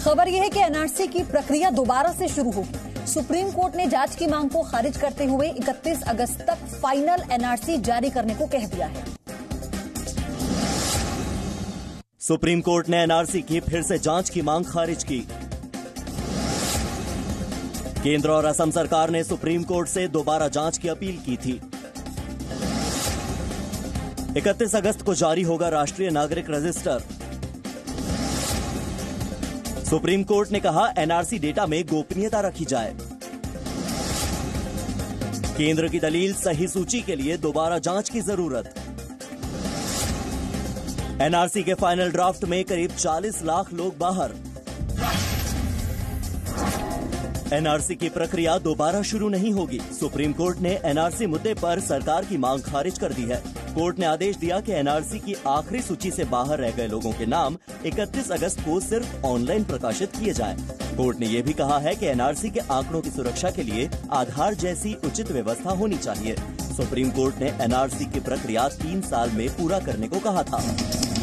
खबर यह है कि एनआरसी की प्रक्रिया दोबारा से शुरू होगी। सुप्रीम कोर्ट ने जांच की मांग को खारिज करते हुए 31 अगस्त तक फाइनल एनआरसी जारी करने को कह दिया है। सुप्रीम कोर्ट ने एनआरसी की फिर से जांच की मांग खारिज की। केंद्र और असम सरकार ने सुप्रीम कोर्ट से दोबारा जांच की अपील की थी। 31 अगस्त को जारी होगा राष्ट्रीय नागरिक रजिस्टर। सुप्रीम कोर्ट ने कहा एनआरसी डेटा में गोपनीयता रखी जाए। केंद्र की दलील सही सूची के लिए दोबारा जांच की जरूरत। एनआरसी के फाइनल ड्राफ्ट में करीब 40 लाख लोग बाहर। एनआरसी की प्रक्रिया दोबारा शुरू नहीं होगी। सुप्रीम कोर्ट ने एनआरसी मुद्दे पर सरकार की मांग खारिज कर दी है। कोर्ट ने आदेश दिया कि एनआरसी की आखिरी सूची से बाहर रह गए लोगों के नाम 31 अगस्त को सिर्फ ऑनलाइन प्रकाशित किए जाएं। कोर्ट ने यह भी कहा है कि एनआरसी के आंकड़ों की सुरक्षा के लिए आधार जैसी उचित व्यवस्था होनी चाहिए। सुप्रीम कोर्ट ने एनआरसी की प्रक्रिया 3 साल में पूरा करने को कहा था।